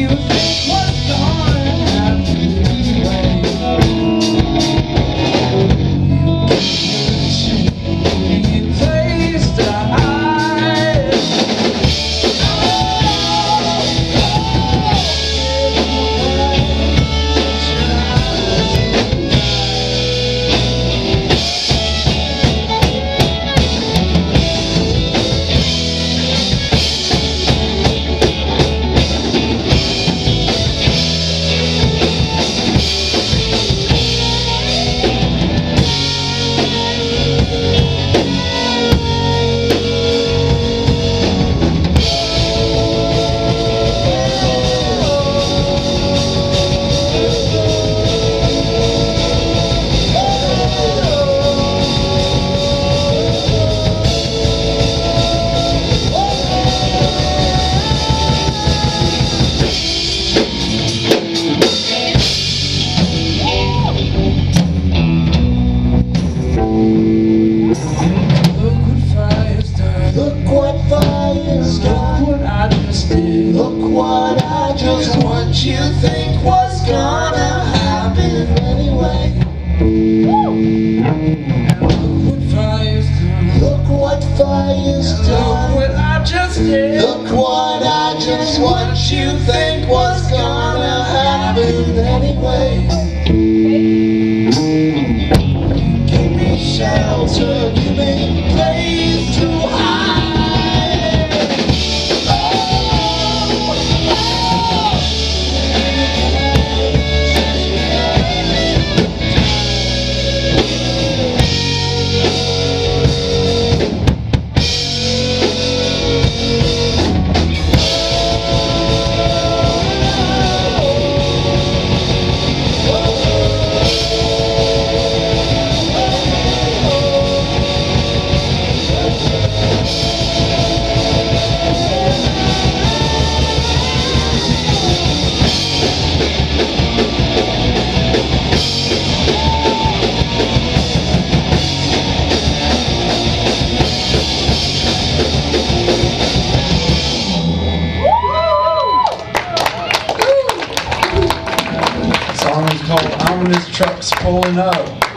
you think was gonna happen anyway. You place to hide. Look what I just did. What you think was gonna happen anyway. Look what fire's done. Look what I just did. Look what I just what you think was gonna happen anyway. Give me shelter, give me place to hide. The song is called Ominous Trucks Pulling Up.